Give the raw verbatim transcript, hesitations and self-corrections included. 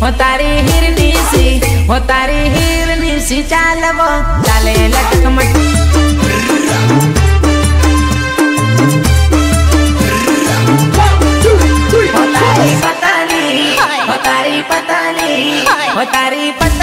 हो तारी हिरनी सी, हो तारी हिरनी सी चाल वो चाले लटक मटक। हो तारी पता नहीं, हो तारी पता नहीं, हो तारी पता